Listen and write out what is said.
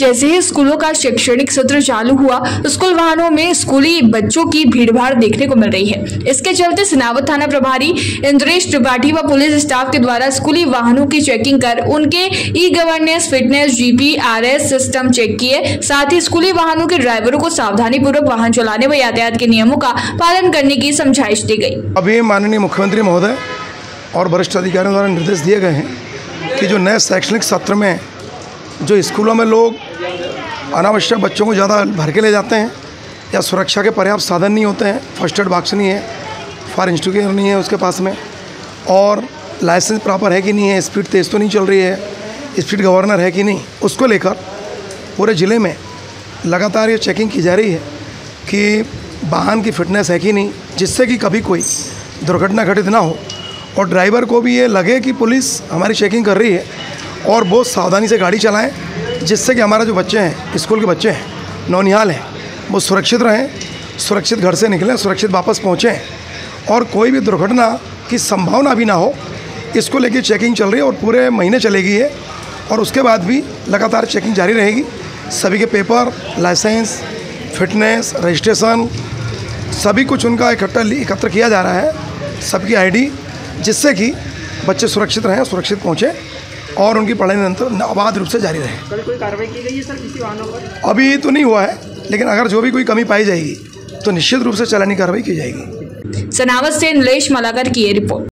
जैसे ही स्कूलों का शैक्षणिक सत्र चालू हुआ, स्कूल वाहनों में स्कूली बच्चों की भीड़भाड़ देखने को मिल रही है। इसके चलते सिनावत थाना प्रभारी इंद्रेश त्रिपाठी व पुलिस स्टाफ के द्वारा स्कूली वाहनों की चेकिंग कर उनके E governance, fitness, GPRS system check किए। साथ ही स्कूली वाहनों के ड्राइवरों को सावधानी पूर्वक वाहन चलाने व यातायात के नियमों का पालन करने की समझाइश दी गई। अभी माननीय मुख्यमंत्री महोदय और वरिष्ठ अधिकारियों द्वारा निर्देश दिए गए हैं कि जो नए शैक्षणिक सत्र में जो स्कूलों में लोग अनावश्यक बच्चों को ज़्यादा भर के ले जाते हैं या सुरक्षा के पर्याप्त साधन नहीं होते हैं, फर्स्ट एड बॉक्स नहीं है, फायर एक्सटिंग्विशर नहीं है उसके पास में, और लाइसेंस प्रॉपर है कि नहीं है, स्पीड तेज़ तो नहीं चल रही है, स्पीड गवर्नर है कि नहीं, उसको लेकर पूरे ज़िले में लगातार ये चेकिंग की जा रही है कि वाहन की फिटनेस है कि नहीं, जिससे कि कभी कोई दुर्घटना घटित ना हो और ड्राइवर को भी ये लगे कि पुलिस हमारी चेकिंग कर रही है और बहुत सावधानी से गाड़ी चलाएं, जिससे कि हमारा जो बच्चे हैं, स्कूल के बच्चे हैं, नौनिहाल हैं, वो सुरक्षित रहें, सुरक्षित घर से निकलें, सुरक्षित वापस पहुँचें और कोई भी दुर्घटना की संभावना भी ना हो। इसको लेके चेकिंग चल रही है और पूरे महीने चलेगी है और उसके बाद भी लगातार चेकिंग जारी रहेगी। सभी के पेपर, लाइसेंस, फिटनेस, रजिस्ट्रेशन सभी कुछ उनका एकत्र किया जा रहा है, सबकी ID, जिससे कि बच्चे सुरक्षित रहें, सुरक्षित पहुँचें और उनकी पढ़ाई निरंतर अबाध रूप से जारी रहे। कल कोई कार्रवाई की गई है सर किसी वाहनों पर? अभी तो नहीं हुआ है, लेकिन अगर जो भी कोई कमी पाई जाएगी तो निश्चित रूप से चालानी कार्रवाई की जाएगी। सिनावत से नीलेश मलाकर की ये रिपोर्ट।